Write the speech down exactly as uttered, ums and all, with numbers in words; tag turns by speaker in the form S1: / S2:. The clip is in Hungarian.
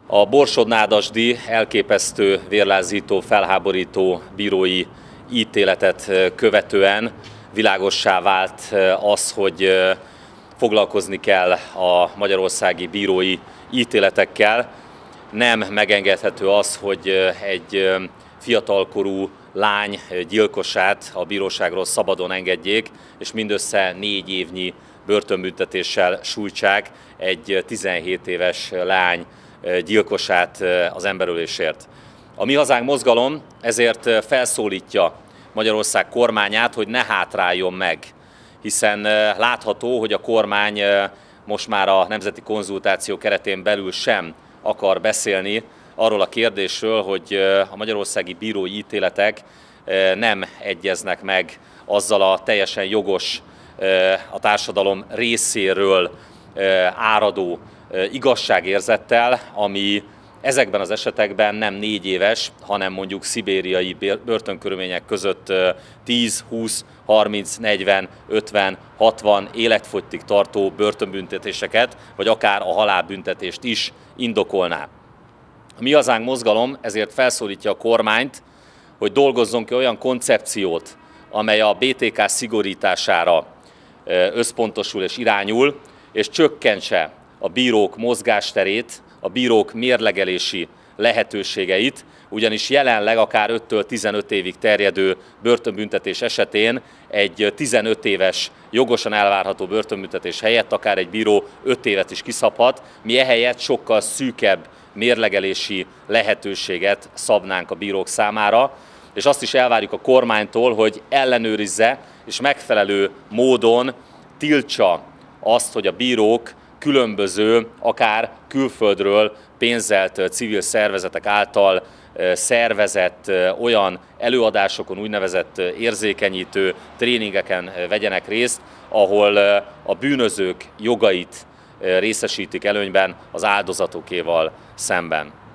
S1: A Borsod-Nádasdy elképesztő, vérlázító, felháborító bírói ítéletet követően világossá vált az, hogy foglalkozni kell a magyarországi bírói ítéletekkel. Nem megengedhető az, hogy egy fiatalkorú lány gyilkosát a bíróságról szabadon engedjék, és mindössze négy évnyi börtönbüntetéssel sújtsák egy tizenhét éves lány gyilkosát az emberölésért. A Mi Hazánk mozgalom ezért felszólítja Magyarország kormányát, hogy ne hátráljon meg, hiszen látható, hogy a kormány most már a nemzeti konzultáció keretén belül sem akar beszélni arról a kérdésről, hogy a magyarországi bírói ítéletek nem egyeznek meg azzal a teljesen jogos, a társadalom részéről áradó igazságérzettel, ami ezekben az esetekben nem négy éves, hanem mondjuk szibériai börtönkörülmények között tíz, húsz, harminc, negyven, ötven, hatvan életfogytig tartó börtönbüntetéseket, vagy akár a halálbüntetést is indokolná. A Mi Hazánk mozgalom ezért felszólítja a kormányt, hogy dolgozzon ki olyan koncepciót, amely a bé té ká szigorítására összpontosul és irányul, és csökkentse a bírók mozgásterét, a bírók mérlegelési lehetőségeit, ugyanis jelenleg akár öttől tizenöt évig terjedő börtönbüntetés esetén egy tizenöt éves jogosan elvárható börtönbüntetés helyett akár egy bíró öt évet is kiszabhat, mi ehelyett sokkal szűkebb mérlegelési lehetőséget szabnánk a bírók számára, és azt is elvárjuk a kormánytól, hogy ellenőrizze és megfelelő módon tiltsa azt, hogy a bírók különböző, akár külföldről pénzelt civil szervezetek által szervezett olyan előadásokon, úgynevezett érzékenyítő tréningeken vegyenek részt, ahol a bűnözők jogait részesítik előnyben az áldozatokéval szemben.